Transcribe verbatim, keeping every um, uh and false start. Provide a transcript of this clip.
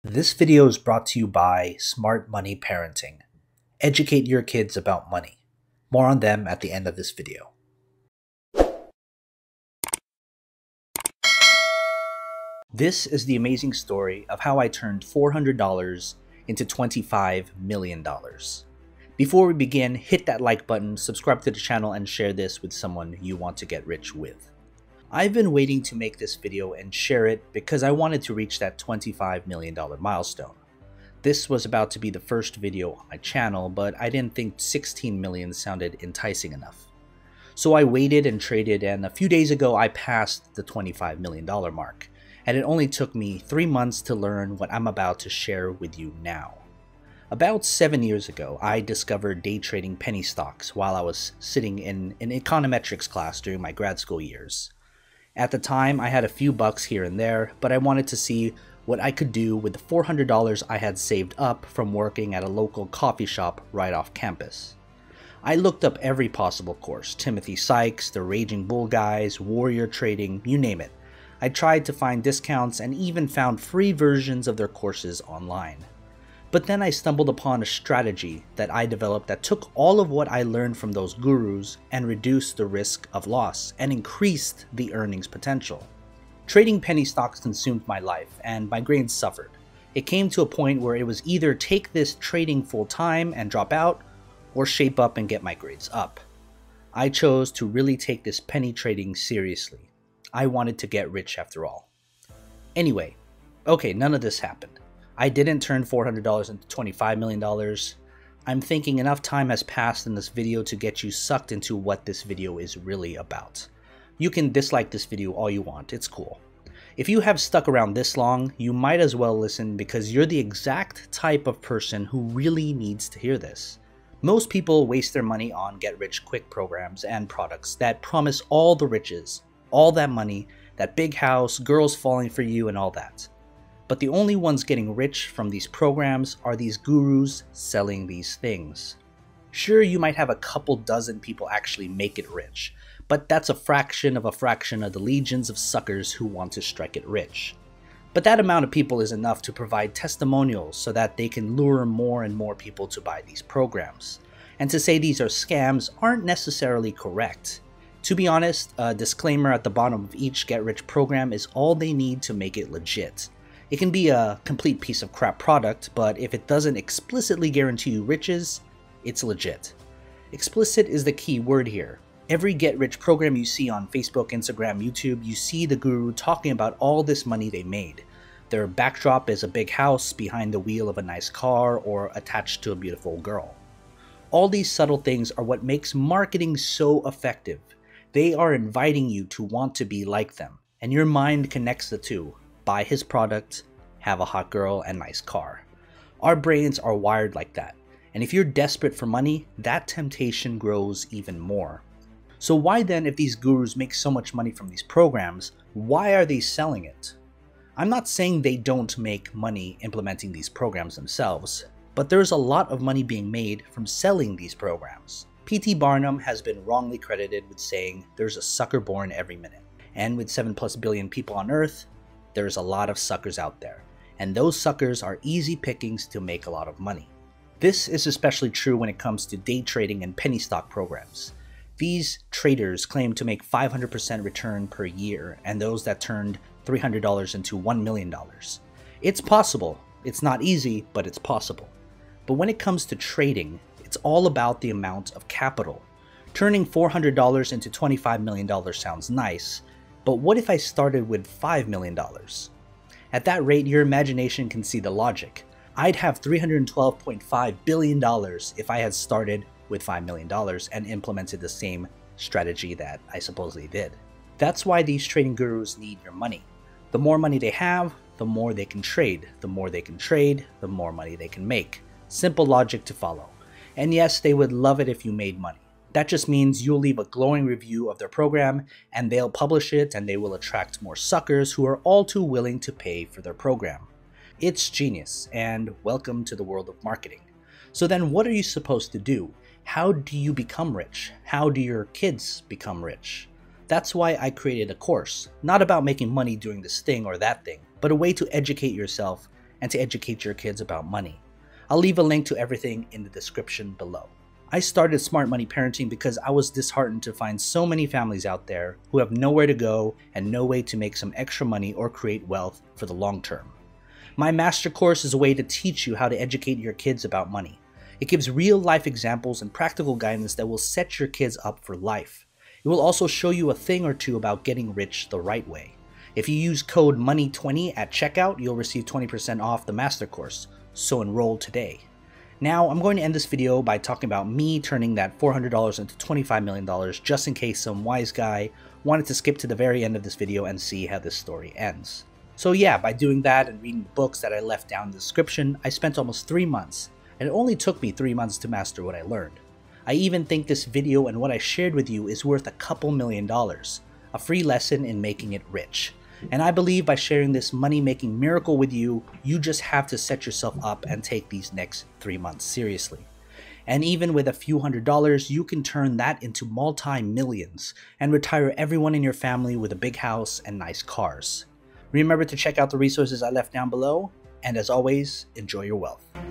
This video is brought to you by Smart Money Parenting. Educate your kids about money. More on them at the end of this video. This is the amazing story of how I turned four hundred dollars into twenty-five million dollars. Before we begin, hit that like button, subscribe to the channel, and share this with someone you want to get rich with. I've been waiting to make this video and share it because I wanted to reach that twenty-five million dollars milestone. This was about to be the first video on my channel, but I didn't think sixteen million dollars sounded enticing enough. So I waited and traded, and a few days ago I passed the twenty-five million dollars mark, and it only took me three months to learn what I'm about to share with you now. About seven years ago, I discovered day trading penny stocks while I was sitting in an econometrics class during my grad school years. At the time, I had a few bucks here and there, but I wanted to see what I could do with the four hundred dollars I had saved up from working at a local coffee shop right off campus. I looked up every possible course: Timothy Sykes, the Raging Bull guys, Warrior Trading, you name it. I tried to find discounts and even found free versions of their courses online. But then I stumbled upon a strategy that I developed that took all of what I learned from those gurus and reduced the risk of loss and increased the earnings potential. Trading penny stocks consumed my life, and my grades suffered. It came to a point where it was either take this trading full time and drop out, or shape up and get my grades up. I chose to really take this penny trading seriously. I wanted to get rich after all. Anyway, okay, none of this happened. I didn't turn four hundred dollars into twenty-five million dollars. I'm thinking enough time has passed in this video to get you sucked into what this video is really about. You can dislike this video all you want, it's cool. If you have stuck around this long, you might as well listen because you're the exact type of person who really needs to hear this. Most people waste their money on get-rich-quick programs and products that promise all the riches, all that money, that big house, girls falling for you, and all that. But the only ones getting rich from these programs are these gurus selling these things. Sure, you might have a couple dozen people actually make it rich, but that's a fraction of a fraction of the legions of suckers who want to strike it rich. But that amount of people is enough to provide testimonials so that they can lure more and more people to buy these programs. And to say these are scams aren't necessarily correct. To be honest, a disclaimer at the bottom of each get-rich program is all they need to make it legit. It can be a complete piece of crap product, but if it doesn't explicitly guarantee you riches, it's legit. Explicit is the key word here. Every get-rich program you see on Facebook, Instagram, YouTube, you see the guru talking about all this money they made. Their backdrop is a big house behind the wheel of a nice car or attached to a beautiful girl. All these subtle things are what makes marketing so effective. They are inviting you to want to be like them, and your mind connects the two. Buy his product, have a hot girl, and nice car. Our brains are wired like that, and if you're desperate for money, that temptation grows even more. So why then, if these gurus make so much money from these programs, why are they selling it? I'm not saying they don't make money implementing these programs themselves, but there's a lot of money being made from selling these programs. P T Barnum has been wrongly credited with saying there's a sucker born every minute, and with seven plus billion people on Earth, there's a lot of suckers out there, and those suckers are easy pickings to make a lot of money. This is especially true when it comes to day trading and penny stock programs. These traders claim to make five hundred percent return per year, and those that turned three hundred dollars into one million dollars. It's possible. It's not easy, but it's possible. But when it comes to trading, it's all about the amount of capital. Turning four hundred dollars into twenty-five million dollars sounds nice, but what if I started with five million dollars? At that rate, your imagination can see the logic. I'd have three hundred twelve point five billion dollars if I had started with five million dollars and implemented the same strategy that I supposedly did. That's why these trading gurus need your money. The more money they have, the more they can trade. The more they can trade, the more money they can make. Simple logic to follow. And yes, they would love it if you made money. That just means you'll leave a glowing review of their program, and they'll publish it, and they will attract more suckers who are all too willing to pay for their program. It's genius, and welcome to the world of marketing. So then what are you supposed to do? How do you become rich? How do your kids become rich? That's why I created a course, not about making money doing this thing or that thing, but a way to educate yourself and to educate your kids about money. I'll leave a link to everything in the description below. I started Smart Money Parenting because I was disheartened to find so many families out there who have nowhere to go and no way to make some extra money or create wealth for the long term. My master course is a way to teach you how to educate your kids about money. It gives real life examples and practical guidance that will set your kids up for life. It will also show you a thing or two about getting rich the right way. If you use code money twenty at checkout, you'll receive twenty percent off the master course, so enroll today. Now, I'm going to end this video by talking about me turning that four hundred dollars into twenty-five million dollars, just in case some wise guy wanted to skip to the very end of this video and see how this story ends. So yeah, by doing that and reading the books that I left down in the description, I spent almost three months, and it only took me three months to master what I learned. I even think this video and what I shared with you is worth a couple million dollars, a free lesson in making it rich. And I believe by sharing this money-making miracle with you, you just have to set yourself up and take these next three months seriously. And even with a few hundred dollars, you can turn that into multi-millions and retire everyone in your family with a big house and nice cars. Remember to check out the resources I left down below, and as always, enjoy your wealth.